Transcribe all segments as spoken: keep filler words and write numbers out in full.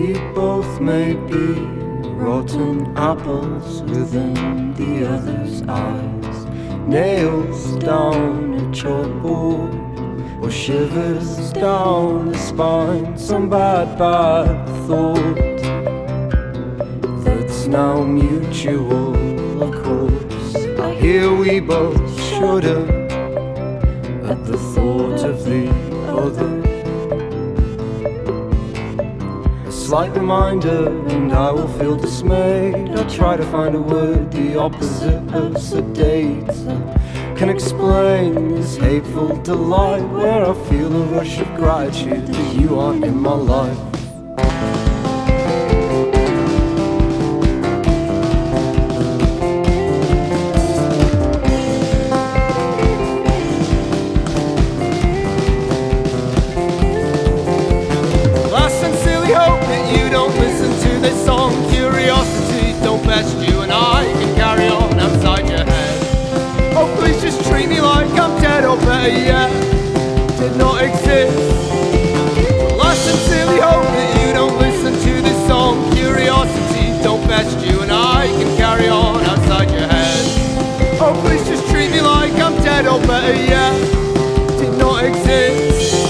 We both may be rotten apples within the other's eyes, nails down a chalkboard, or shivers down the spine. Some bad, bad thought that's now mutual, of course. I hear we both shudder at the thought of the other. A slight reminder and I will feel dismayed. I try to find a word, the opposite of sedate, can explain this hateful delight, where I feel a rush of gratitude that you aren't in my life. I sincerely hope that you don't listen to this song. Curiosity don't best you and I can carry on outside your head. Oh, please just treat me like I'm dead, or better yet, did not exist. Well, I sincerely hope that you don't listen to this song. Curiosity don't best you and I can carry on outside your head. Oh, please just treat me like I'm dead, or better yet, did not exist.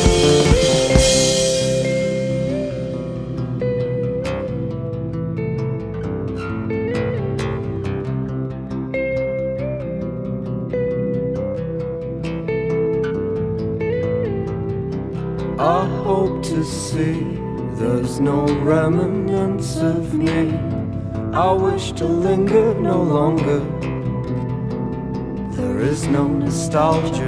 I hope to see there's no remnants of me. I wish to linger no longer. There is no nostalgia.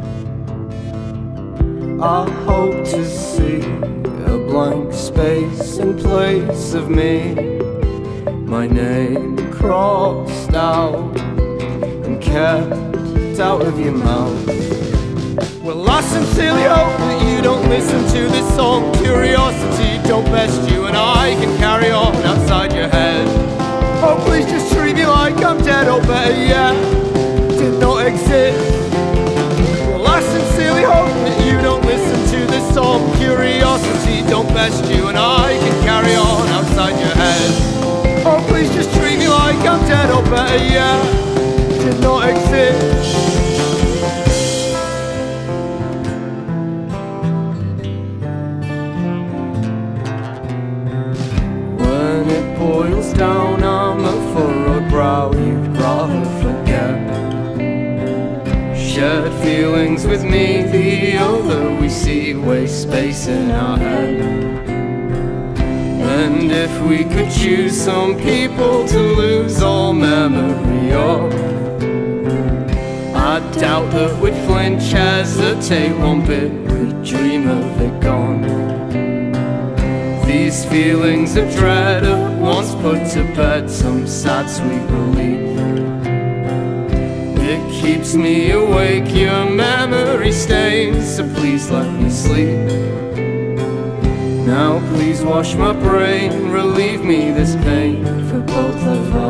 I hope to see a blank space in place of me, my name crossed out and kept out of your mouth. Well, I sincerely hope that you don't listen to this song. Curiosity don't best you and I can carry on outside your head. Oh, please just treat me like I'm dead, or better yet, did not exist. Well, I sincerely hope that you don't listen to this song. Curiosity don't best you and I can carry on outside your head. Oh, please just treat me like I'm dead, or better yet, did not exist. Boils down, I'm a furrowed brow you'd rather forget. Shared feelings with me, the other we see waste space in our head. And if we could choose some people to lose all memory of, I doubt that we'd flinch, hesitate one bit, we'd dream of it gone. These feelings of dread at once put to bed, some sad sweet relief. It keeps me awake, your memory stains, so please let me sleep. Now please wash my brain, relieve me this pain for both of us.